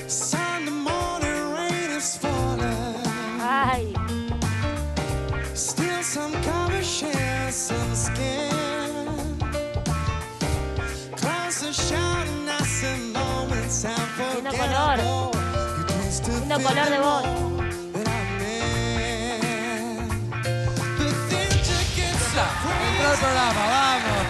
Sunday morning rain is falling. Ay. Still some cover shares some skin. Clouds are shouting as the moments Lindo color. Lindo color de voz. Entró el programa, vamos.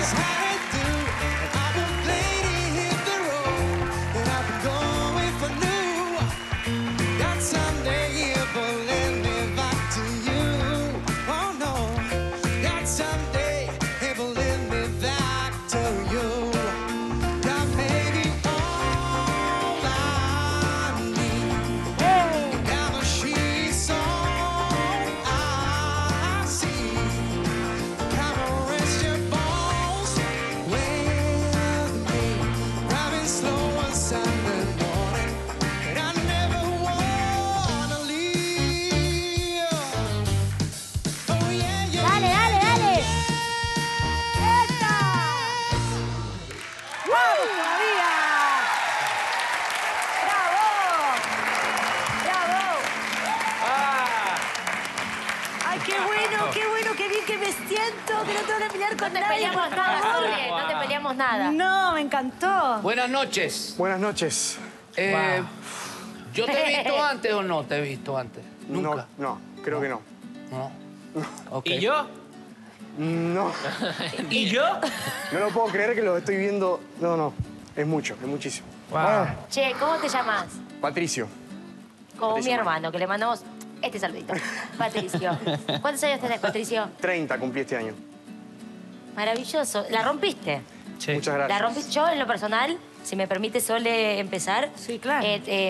No te peleamos nada, Jorge. No te peleamos nada. No, me encantó. Buenas noches. Buenas noches. ¿Yo te he visto antes o no te he visto antes? ¿Nunca? No, creo que no. No. Okay. ¿Y yo? No. ¿Y yo? No lo puedo creer que lo estoy viendo. No. Es mucho, es muchísimo. Wow. Che, ¿cómo te llamas? Patricio. Como Patricio mi hermano, que le mandamos este saludito. Patricio. ¿Cuántos años tenés, Patricio? 30 cumplí este año. Maravilloso. ¿La rompiste? Sí. Muchas gracias. La rompiste. Yo, en lo personal, si me permite, Sole, empezar. Sí, claro.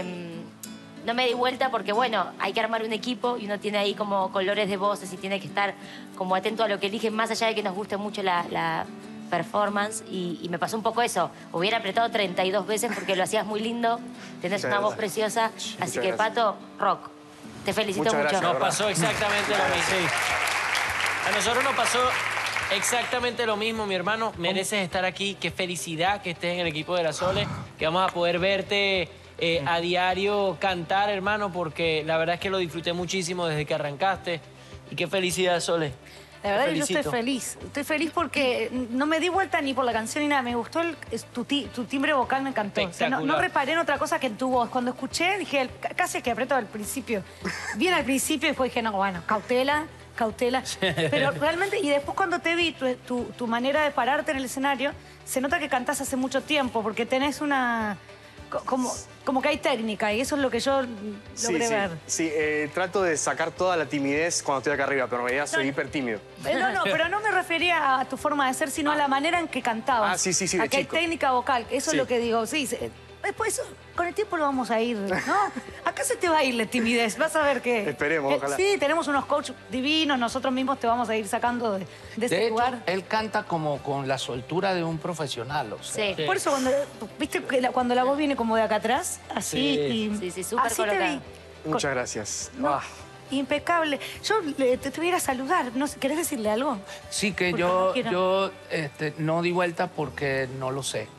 No me di vuelta porque, bueno, hay que armar un equipo y uno tiene ahí como colores de voces y tiene que estar como atento a lo que eligen, más allá de que nos guste mucho la performance. Y me pasó un poco eso. Hubiera apretado 32 veces porque lo hacías muy lindo. Tenés una voz preciosa. Así que, Pato, rock. Te felicito mucho. Gracias, nos pasó exactamente lo mismo. A nosotros nos pasó exactamente lo mismo, mi hermano. Mereces estar aquí. Qué felicidad que estés en el equipo de la Sole. Que vamos a poder verte a diario cantar, hermano, porque la verdad es que lo disfruté muchísimo desde que arrancaste. Y qué felicidad, Sole. La verdad que yo estoy feliz. Estoy feliz porque no me di vuelta ni por la canción ni nada. Me gustó tu timbre vocal, me encantó. O sea, no reparé en otra cosa que en tu voz. Cuando escuché, dije, casi que aprieto al principio. Bien al principio y después dije, no, bueno, cautela. Pero realmente, y después cuando te vi, tu manera de pararte en el escenario, se nota que cantás hace mucho tiempo porque tenés una... Como que hay técnica y eso es lo que yo logré ver. Sí, trato de sacar toda la timidez cuando estoy acá arriba, pero en realidad soy hiper tímido. No, pero no me refería a tu forma de ser, sino a la manera en que cantabas. Sí, de Aquí hay chico. técnica vocal, eso es lo que digo. Sí, después con el tiempo lo vamos a ir, ¿no? Acá se te va a ir la timidez, vas a ver que... Esperemos, ojalá. Sí, tenemos unos coaches divinos, nosotros mismos te vamos a ir sacando de este hecho, lugar. él canta como con la soltura de un profesional, o sea. Sí. Por eso viste que cuando la voz viene como de acá atrás, así Sí, súper así te colocada. vi. Muchas gracias. No, impecable. Yo te voy a ir a saludar, no sé, ¿querés decirle algo? Sí, que Porque yo no di vuelta porque no lo sé.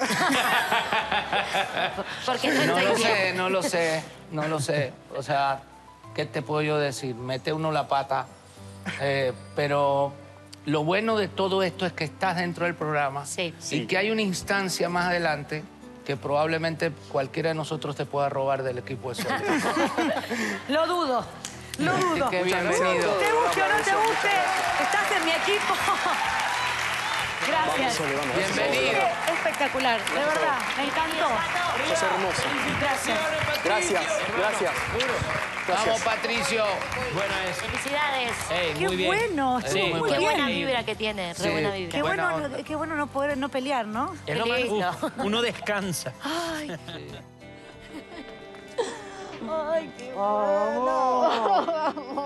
Porque no No estoy lo sé. O sea, ¿qué te puedo yo decir? Mete uno la pata. Pero lo bueno de todo esto es que estás dentro del programa. Sí. Y que hay una instancia más adelante que probablemente cualquiera de nosotros te pueda robar del equipo de Sole. Lo dudo. Qué bienvenido. Te guste o no te guste, estás en mi equipo. Gracias. Bienvenido. Espectacular, de verdad, me encantó. Sos hermoso. Gracias. Vamos, Patricio. Bueno, eso. Felicidades. Qué Muy bien. bueno, estuvo Sí, muy Qué bien. buena vibra que tiene, re buena vibra. Qué bueno no poder no pelear, ¿no? Es lo más... lindo. Uno descansa. Ay, Ay, qué bueno. Vamos,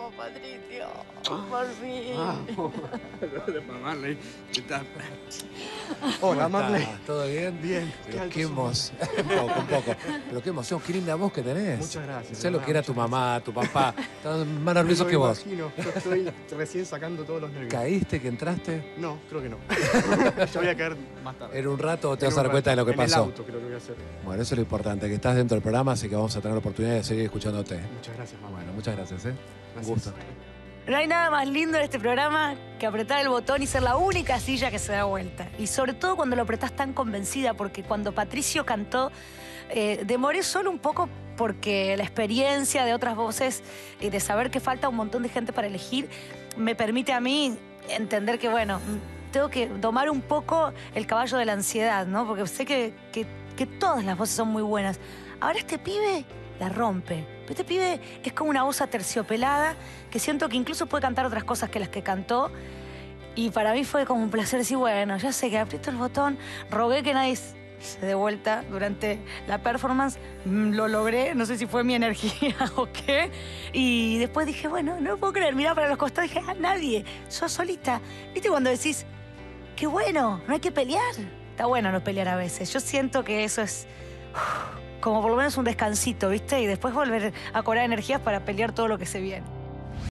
Patricio. Por fin. Marley, ¿qué tal? Hola, Marley. ¿Todo bien? Bien. Pero qué emoción. Un poco. Pero qué emoción, qué linda voz que tenés. Muchas gracias. Sé lo que era tu mamá, tu papá. Estaban más nerviosos que vos. Imagino. Yo estoy recién sacando todos los nervios. ¿Caíste, que entraste? No, creo que no. Yo voy a caer más tarde. ¿En un rato te vas En a dar un cuenta de lo rato. que pasó? En el auto creo que voy a hacer. Bueno, eso es lo importante, que estás dentro del programa, así que vamos a tener la oportunidad de seguir escuchándote. Muchas gracias, mamá. Bueno, muchas gracias, ¿eh? Gracias. Un gusto. No hay nada más lindo en este programa que apretar el botón y ser la única silla que se da vuelta. Y sobre todo cuando lo apretás tan convencida, porque cuando Patricio cantó, demoré solo un poco porque la experiencia de otras voces y de saber que falta un montón de gente para elegir, me permite a mí entender que, bueno, tengo que domar un poco el caballo de la ansiedad, ¿no? Porque sé que todas las voces son muy buenas. Ahora este pibe la rompe. Este pibe es como una voz aterciopelada que siento que incluso puede cantar otras cosas que las que cantó. Y para mí fue como un placer decir, bueno, ya sé que aprieto el botón, rogué que nadie se dé vuelta durante la performance, lo logré, no sé si fue mi energía o qué. Y después dije, bueno, no lo puedo creer, mirá para los costados, dije, nadie, sos solita. ¿Viste cuando decís, qué bueno, no hay que pelear? Está bueno no pelear a veces. Yo siento que eso es como por lo menos un descansito, ¿viste? Y después volver a cobrar energías para pelear todo lo que se viene.